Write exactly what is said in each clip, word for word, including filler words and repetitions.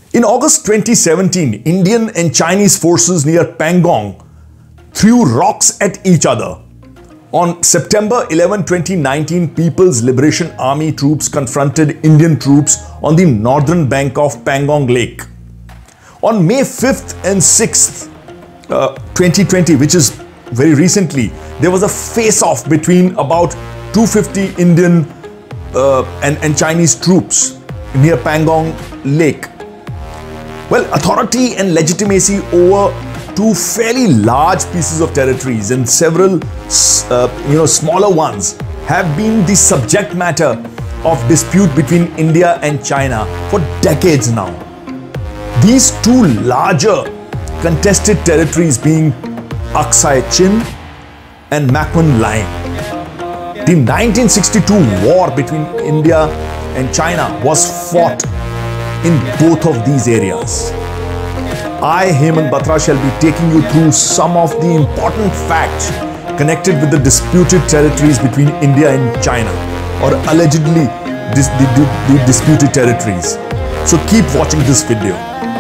In August twenty seventeen, Indian and Chinese forces near Pangong threw rocks at each other. On September eleventh, twenty nineteen, People's Liberation Army troops confronted Indian troops on the northern bank of Pangong Lake. On May fifth and sixth, uh, twenty twenty, which is very recently, there was a face-off between about two hundred fifty Indian uh, and, and Chinese troops near Pangong Lake. Well, authority and legitimacy over two fairly large pieces of territories and several uh, you know, smaller ones have been the subject matter of dispute between India and China for decades now. These two larger contested territories being Aksai Chin and Makman Line. The nineteen sixty-two war between India and China was fought in both of these areas. I, Hemant Batra, shall be taking you through some of the important facts connected with the disputed territories between India and China, or allegedly dis the, the, the disputed territories. So keep watching this video.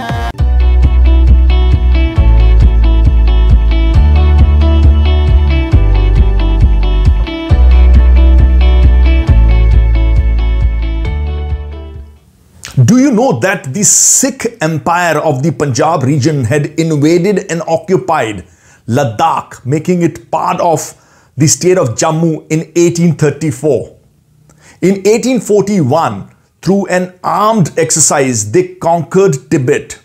Do you know that the Sikh Empire of the Punjab region had invaded and occupied Ladakh, making it part of the state of Jammu in eighteen thirty-four? In eighteen forty-one, through an armed exercise, they conquered Tibet.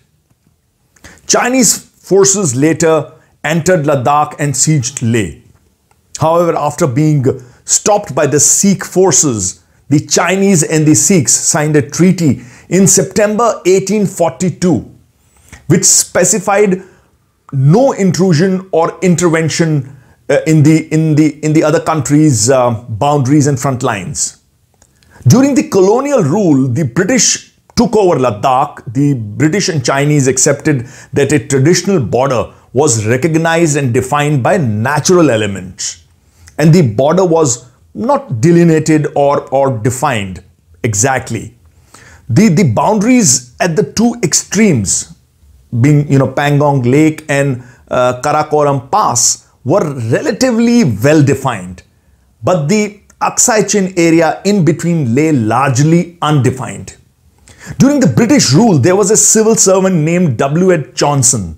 Chinese forces later entered Ladakh and sieged Leh. However, after being stopped by the Sikh forces, the Chinese and the Sikhs signed a treaty in September eighteen forty-two, which specified no intrusion or intervention uh, in the in the in the other countries' uh, boundaries and front lines. During the colonial rule, the British took over Ladakh. The British and Chinese accepted that a traditional border was recognized and defined by natural elements, and the border was not delineated or or defined exactly. The, the boundaries at the two extremes, being you know Pangong Lake and uh, Karakoram Pass, were relatively well defined, but the Aksai Chin area in between lay largely undefined. During the British rule, there was a civil servant named W H Johnson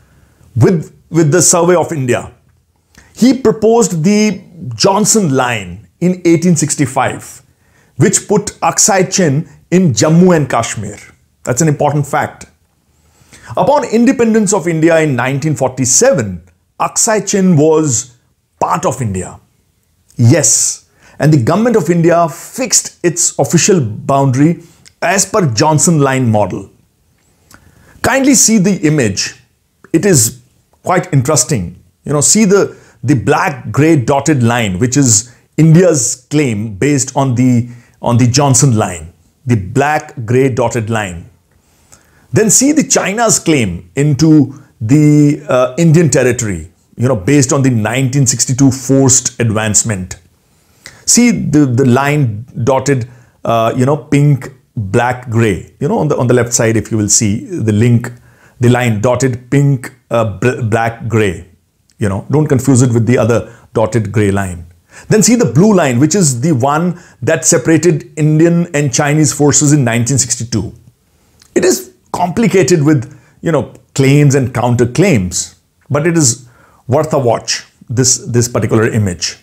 with, with the Survey of India. He proposed the Johnson Line in eighteen sixty-five, which put Aksai Chin in Jammu and Kashmir. That's an important fact. Upon independence of India in nineteen forty-seven, Aksai Chin was part of India. Yes, and the government of India fixed its official boundary as per Johnson Line model. Kindly see the image. It is quite interesting. You know, see the, the black grey dotted line, which is India's claim based on the, on the Johnson Line. The black grey dotted line. Then see the China's claim into the uh, Indian territory, you know, based on the nineteen sixty-two forced advancement. See the, the line dotted, uh, you know, pink, black, grey. You know, on the, on the left side, if you will see the link, the line dotted pink, uh, black, grey. You know, don't confuse it with the other dotted grey line. Then see the blue line, which is the one that separated Indian and Chinese forces in nineteen sixty-two. It is complicated with, you know, claims and counterclaims, but it is worth a watch, this, this particular image.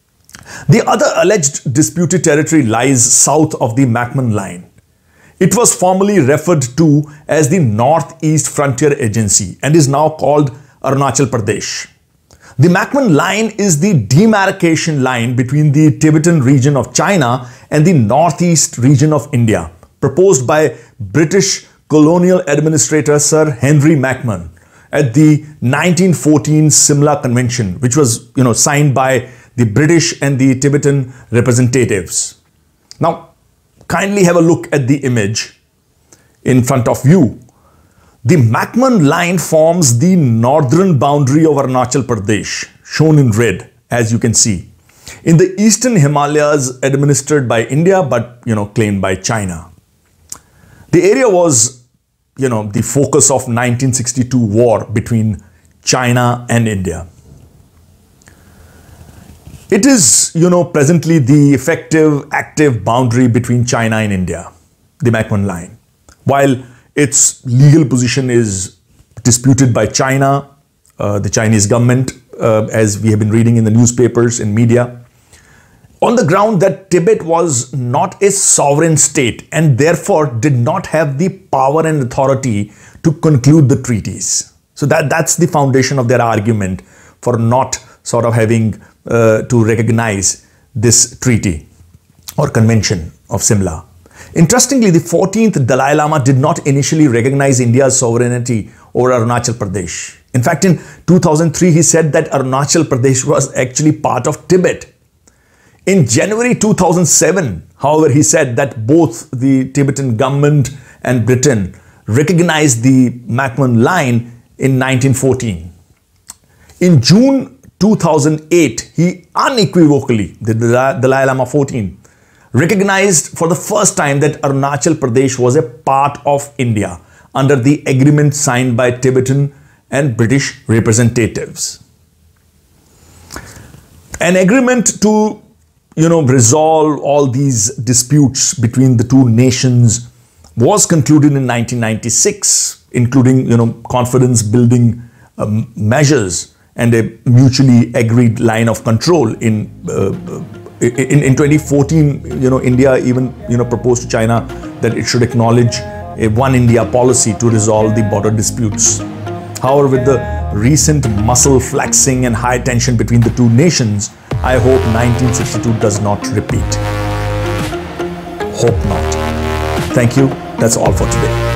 The other alleged disputed territory lies south of the Makman Line. It was formerly referred to as the Northeast Frontier Agency and is now called Arunachal Pradesh. The Makman Line is the demarcation line between the Tibetan region of China and the northeast region of India, proposed by British colonial administrator Sir Henry Makman at the nineteen fourteen Simla Convention, which was you know, signed by the British and the Tibetan representatives. Now, kindly have a look at the image in front of you. The Makman Line forms the northern boundary of Arunachal Pradesh, shown in red, as you can see, in the eastern Himalayas administered by India but you know claimed by China. The area was you know, the focus of nineteen sixty-two war between China and India. It is, you know, presently the effective, active boundary between China and India, the McMahon Line. While its legal position is disputed by China, uh, the Chinese government, uh, as we have been reading in the newspapers and media, on the ground that Tibet was not a sovereign state and therefore did not have the power and authority to conclude the treaties. So that, that's the foundation of their argument for not sort of having uh, to recognize this treaty or convention of Simla. Interestingly, the fourteenth Dalai Lama did not initially recognize India's sovereignty over Arunachal Pradesh. In fact, in two thousand three, he said that Arunachal Pradesh was actually part of Tibet. In January two thousand seven, however, he said that both the Tibetan government and Britain recognized the McMahon Line in nineteen fourteen. In June two thousand eight, he unequivocally, the Dalai Lama fourteen, recognized for the first time that Arunachal Pradesh was a part of India under the agreement signed by Tibetan and British representatives. An agreement to, you know, resolve all these disputes between the two nations was concluded in nineteen ninety-six, including, you know, confidence building um, measures and a mutually agreed line of control. In, uh, in in twenty fourteen, you know, India even, you know, proposed to China that it should acknowledge a One India policy to resolve the border disputes. However, with the recent muscle flexing and high tension between the two nations, I hope nineteen sixty-two does not repeat. Hope not. Thank you. That's all for today.